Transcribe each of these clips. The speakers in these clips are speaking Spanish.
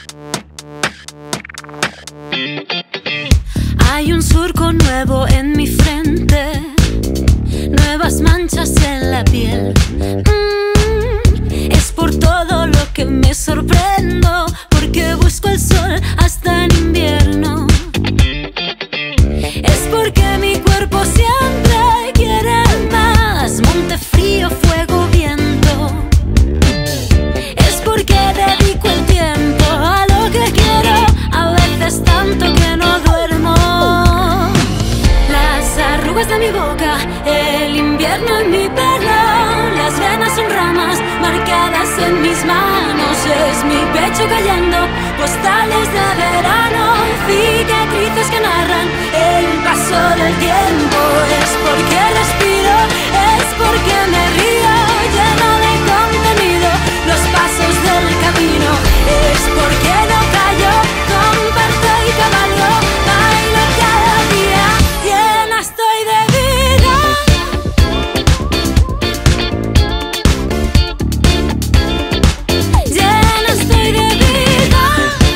Hay un surco nuevo en mi frente, nuevas manchas en la piel. Es por todo lo que me sorprendo, porque busco el sol hasta en invierno. Es porque mi cuerpo siempre quiere más, monte, frío, fuego, viento. Es porque dedico el tiempo a lo que quiero, a veces tanto que no duermo. Las arrugas de mi boca, el invierno en mi pelo, las venas son ramas marcadas en mis manos. Es mi pecho cayendo, postales de verano, cicatrices que narran el paso del tiempo. Es porque respiro, es porque me río, lleno de contenido, los pasos del camino. Es porque no callo, comparto y cabalgo, bailo cada día, llena estoy de vida. Llena estoy de vida.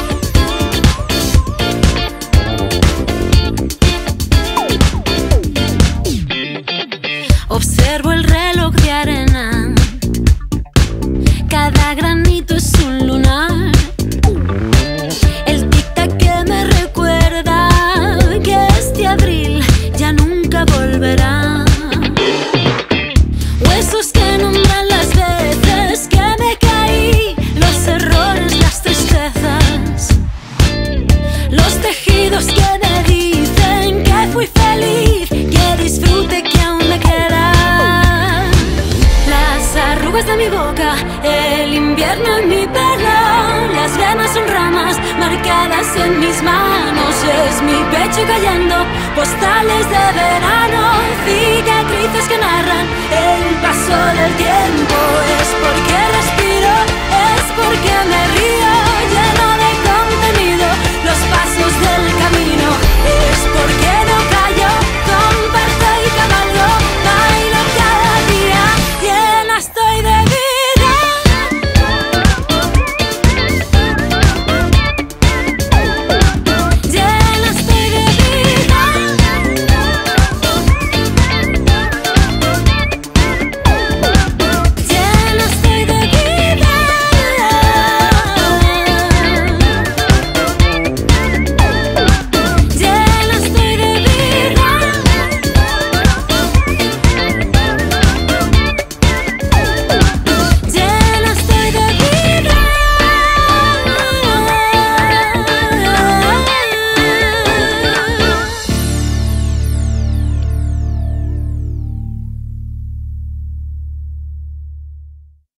Observo el reloj de arena, cada granito es un lunar. El tic-tac que me recuerda que este abril ya nunca volverá. Huesos que nombran las veces que me caí, los errores, las tristezas, los tejidos que me dicen que fui feliz, que disfrute, que aún me queda. Las arrugas de mi boca, el invierno en mi pelo, las venas son ramas marcadas en mis manos. Es mi pecho cayendo, postales de verano, cicatrices que narran el paso del tiempo. Es porque respiro, es porque